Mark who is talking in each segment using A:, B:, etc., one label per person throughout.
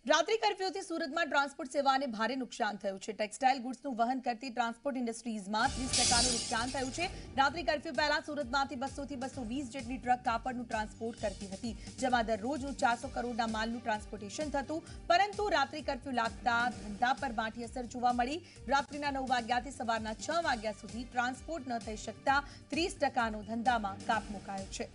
A: રાત્રિ કર્ફ્યુથી સુરતમાં ટ્રાન્સપોર્ટ સેવાને ભારે નુકસાન થયું છે। ટેક્સટાઇલ ગુડ્સનું વહન કરતી ટ્રાન્સપોર્ટ ઇન્ડસ્ટ્રીઝમાં 30%નું નુકસાન થયું છે। રાત્રિ કર્ફ્યુ પહેલા સુરતમાંથી 200 થી 220 જેટલી ટ્રક કાપડનું ટ્રાન્સપોર્ટ કરતી હતી, જેમાં દરરોજનું 400 કરોડના માલનું ટ્રાન્સપોર્ટેશન થતું, પરંતુ રાત્રિ કર્ફ્યુ લાગતા ધંધા પર માઠી અસર જોવા મળી। રાત્રિના 9 વાગ્યાથી સવારના 6 વાગ્યા સુધી ટ્રાન્સપોર્ટ ન થઈ શકતા 30%નો ધંધામાં કાપ મુકાયો છે।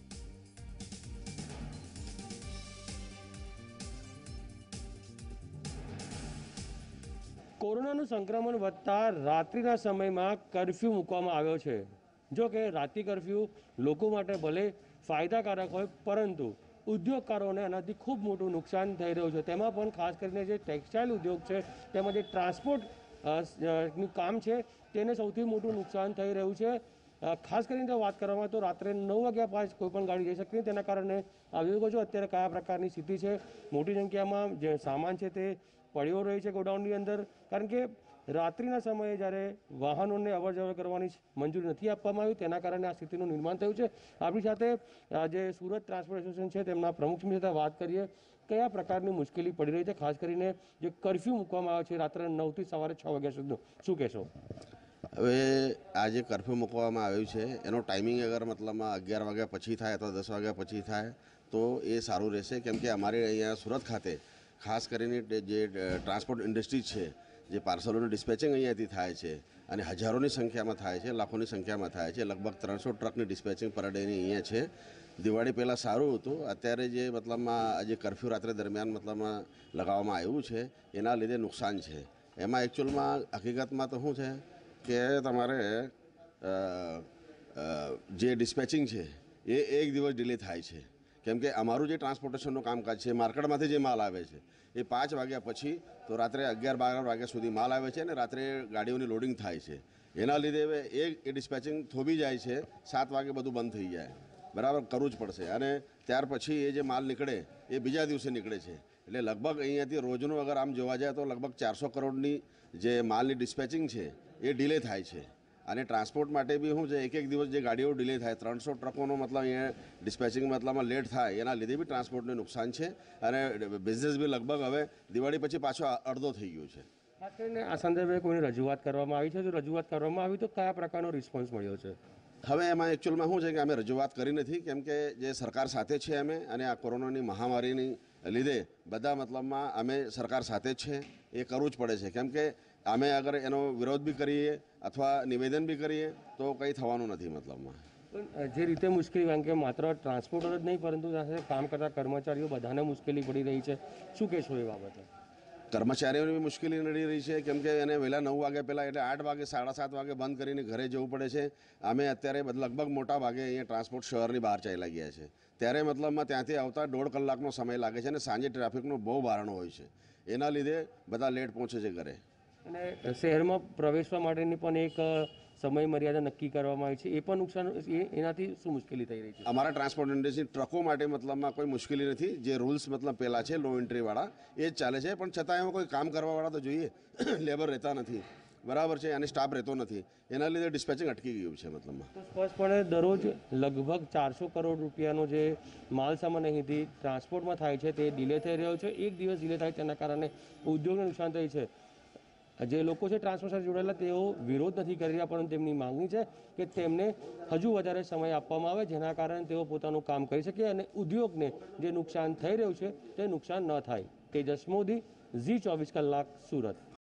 B: કોરોનાનું સંક્રમણ વધતા રાત્રિના સમયમાં કર્ફ્યુ મૂકવામાં આવ્યો છે। જો કે રાત્રિ કર્ફ્યુ લોકો માટે ભલે ફાયદાકારક હોય, પરંતુ ઉદ્યોગકારોને આનાથી ખૂબ મોટું નુકસાન થઈ રહ્યું છે। તેમાં પણ ખાસ કરીને જે ટેક્સટાઇલ ઉદ્યોગ છે, તેમાં જે ટ્રાન્સપોર્ટ નું કામ છે, તેને સૌથી મોટું નુકસાન થઈ રહ્યું છે। ખાસ કરીને જો વાત કરવામાં તો રાત્રે 9 વાગ્યા બાદ કોઈ પણ ગાડી જઈ શકતી, તેના કારણે આયોજકો છો અત્યારે કયા પ્રકારની સ્થિતિ છે। મોટી સંખ્યામાં જે સામાન છે તે પડ્યો રહે છે ગોડાઉનની અંદર, કારણ કે રાત્રિના સમયે જ્યારે વાહનોને અવરજવર કરવાની મંજૂરી નથી આપવામાં આવી, તેના કારણે આ સ્થિતિનું નિર્માણ થયું છે। આપણી સાથે જે સુરત ટ્રાન્સપોર્ટ એસોસિએશન છે તેમના પ્રમુખની સાથે વાત કરીએ, કયા પ્રકારની મુશ્કેલી પડી રહી છે, ખાસ કરીને જે કર્ફ્યુ મૂકવામાં આવ્યો છે રાત્રે 9 થી સવારે 6 વાગ્યા સુધીનો, શું કહેશો?
C: હવે આ જે કર્ફ્યુ મૂકવામાં આવ્યું છે એનો ટાઈમિંગ અગર મતલબમાં 11 વાગ્યા પછી થાય અથવા 10 વાગ્યા પછી થાય તો એ સારું રહેશે, કેમ કે અમારે અહીંયા સુરત ખાતે ખાસ કરીને જે ટ્રાન્સપોર્ટ ઇન્ડસ્ટ્રી છે, જે પાર્સલોનું ડિસ્પેચિંગ અહીંયાથી થાય છે અને હજારોની સંખ્યામાં થાય છે, લાખોની સંખ્યામાં થાય છે। લગભગ 300 ટ્રકની ડિસ્પેચિંગ પર ડેની અહીંયા છે। દિવાળી પહેલાં સારું હતું, અત્યારે જે મતલબમાં આજે કર્ફ્યુ રાત્રે દરમિયાન મતલબમાં લગાવવામાં આવ્યું છે એના લીધે નુકસાન છે। એમાં એકચ્યુઅલમાં હકીકતમાં તો શું છે કે તમારે જે ડિસ્પેચિંગ છે એ એક દિવસ ડિલે થાય છે, કેમ કે અમારું જે ટ્રાન્સપોર્ટેશનનું કામકાજ છે, માર્કેટમાંથી જે માલ આવે છે એ 5 વાગ્યા પછી તો રાત્રે 11-12 વાગ્યા સુધી માલ આવે છે અને રાત્રે ગાડીઓની લોડિંગ થાય છે। એના લીધે એ ડિસ્પેચિંગ થોભી જાય છે, 7 વાગે બધું બંધ થઈ જાય, બરાબર કરવું જ પડશે અને ત્યાર પછી એ જે માલ નીકળે એ બીજા દિવસે નીકળે છે। એટલે લગભગ અહીંયાથી રોજનું અગર આમ જોવા જાય તો લગભગ 400 કરોડની જે માલની ડિસ્પેચિંગ છે એ ડિલે થાય છે અને ટ્રાન્સપોર્ટ માટે બી શું છે, એક દિવસ જે ગાડીઓ ડિલે થાય, 300 ટ્રકોનો મતલબ અહીંયા ડિસ્પેચિંગ મતલબમાં લેટ થાય, એના લીધે બી ટ્રાન્સપોર્ટને નુકસાન છે અને બિઝનેસ બી લગભગ હવે દિવાળી પછી પાછો અડધો થઈ ગયો છે।
B: ખાસ કરીને આ સંદર્ભે કોઈની રજૂઆત કરવામાં આવી છે? જો રજૂઆત કરવામાં આવી તો કયા પ્રકારનો રિસ્પોન્સ મળ્યો છે?
C: હવે એમાં એકચ્યુઅલમાં શું છે કે અમે રજૂઆત કરી નથી, કેમ કે જે સરકાર સાથે છે અમે, અને આ કોરોનાની મહામારીની લીધે બધા મતલબમાં અમે સરકાર સાથે જ છે, એ કરવું જ પડે છે, કેમ કે અમે અગર એનો વિરોધ બી કરીએ અથવા નિવેદન બી કરીએ તો કંઈ થવાનું નથી મતલબમાં।
B: પણ જે રીતે મુશ્કેલી, કારણ કે માત્ર ટ્રાન્સપોર્ટર જ નહીં પરંતુ સાથે કામ કરતા કર્મચારીઓ બધાને મુશ્કેલી પડી રહી છે, શું કહેશો એ બાબતે?
C: કર્મચારીઓને બી મુશ્કેલી નડી રહી છે, કેમ કે એને વહેલા 9 વાગ્યા પહેલાં એટલે 8 વાગે 7:30 વાગે બંધ કરીને ઘરે જવું પડે છે। અમે અત્યારે લગભગ મોટા ભાગે અહીંયા ટ્રાન્સપોર્ટ શહેરની બહાર ચાલ્યા ગયા છે, ત્યારે મતલબમાં ત્યાંથી આવતા 1.5 કલાકનો સમય લાગે છે અને સાંજે ટ્રાફિકનો બહુ બારણો હોય છે, એના લીધે બધા લેટ પહોંચે છે ઘરે।
B: અને શહેરમાં પ્રવેશવા માટેની પણ એક સમય મર્યાદા નક્કી કરવામાં આવી છે, એ પણ નુકસાન, એનાથી શું મુશ્કેલી થઈ રહી છે? અમારા
C: ટ્રાન્સપોર્ટ ઇન્ડસ્ટ્રી ટ્રકો માટે મતલબમાં કોઈ મુશ્કેલી નથી, જે રૂલ્સ મતલબ પહેલાં છે લો એન્ટ્રીવાળા એ જ ચાલે છે, પણ છતાં એમાં કોઈ કામ કરવાવાળા તો જોઈએ, લેબર રહેતા નથી, બરાબર છે, અને સ્ટાફ રહેતો નથી, એના લીધે ડિસ્પેચિંગ અટકી ગયું છે મતલબમાં।
B: તો સ્પષ્ટપણે દરરોજ લગભગ 400 કરોડ રૂપિયાનો જે માલ સામાન અહીંથી ટ્રાન્સપોર્ટમાં થાય છે તે ડિલે થઈ રહ્યો છે। એક દિવસ ડિલે થાય તેના કારણે ઉદ્યોગને નુકસાન થાય છે। જે લોકો છે ટ્રાન્સપોર્ટ સાથે જોડાયેલા તેઓ વિરોધ નથી કરી રહ્યા, પરંતુ તેમની માંગણી છે કે તેમને હજુ વધારે સમય આપવામાં આવે, જેના કારણે તેઓ પોતાનું કામ કરી શકે અને ઉદ્યોગને જે નુકસાન થઈ રહ્યું છે તે નુકસાન ન થાય। તેજસ મોદી, ઝી 24 કલાક, સુરત।